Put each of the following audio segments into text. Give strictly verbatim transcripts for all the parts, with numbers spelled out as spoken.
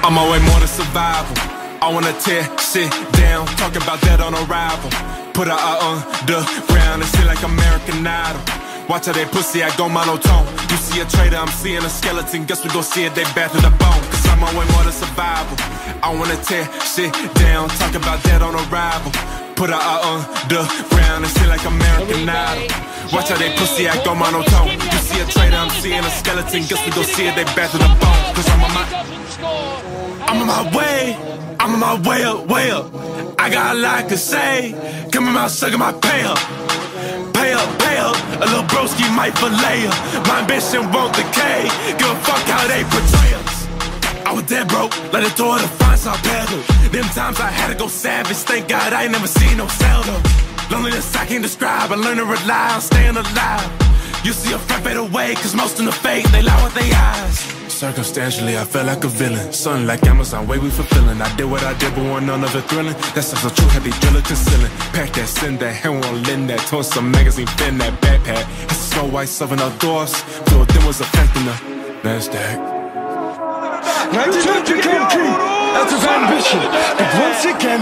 On my way more to survival. I wanna tear shit down, talk about that on arrival. Put her out on the ground and shit like American Idol. Watch how they pussy, I go monotone. You see a traitor, I'm seeing a skeleton. Guess we gon' see it, they bad to the bone. Cause I'm on my way more to survival. I wanna tear shit down, talk about that on arrival. Put her out on the ground and shit like American Idol. Watch how they pussy, I go monotone. You see a traitor, I'm seeing a skeleton. Guess we gon' see it, they bad to the bone. Cause I'm on my I'm on my way, I'm on my way up, way up. I got a lot to say, come in my sugar, my pay up. Pay up, pay up, a little broski might fillet up. My ambition won't decay, give a fuck how they portray us. I was dead broke, let it throw the fines I pedal. Them times I had to go savage, thank God I ain't never seen no seldom. Loneliness I can't describe, I learn to rely on staying alive. You see a front fade away, cause most in the fake, they lie with their eyes. Circumstantially, I felt like a villain. Something like Amazon, way we fulfilling. I did what I did, but one none of it thrilling. That's so true, had they drill it concealing. Pack that, send that, hand on lend that. Torn some magazine, fin that backpack. It's a snow white, serving outdoors. Fluid them was affecting the NASDAQ. Now to touch the country, that's his ambition. But once again,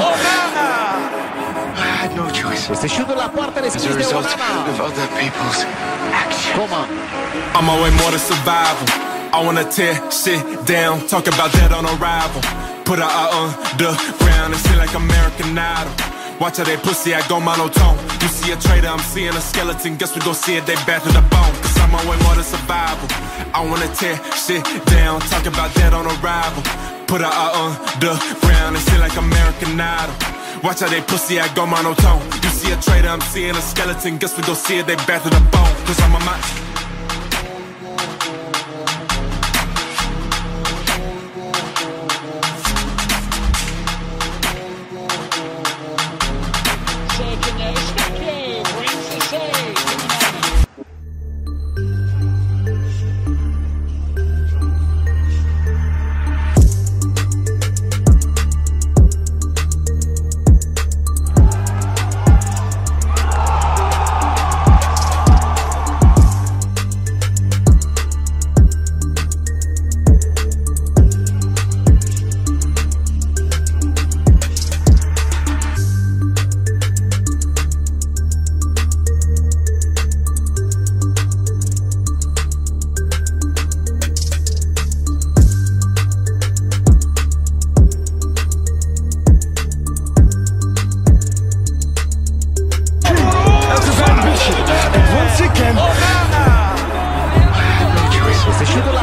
I had no choice. Questa chiude la porta e As a result of other people's actions. Come on. On my way more to survival. I wanna tear shit down, talk about that on arrival. Put her out on the ground and shit like American Idol. Watch how they pussy, I go monotone. You see a traitor, I'm seeing a skeleton. Guess we gon' see it, they bad to the bone. Cause I'm on my way more to survival. I wanna tear shit down, talk about that on arrival. Put her out on the ground and shit like American Idol. Watch how they pussy, I go monotone. You see a traitor, I'm seeing a skeleton. Guess we gon' see it, they bad to the bone. Cause I'm on my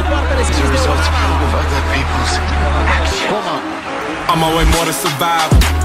on my way more to survival.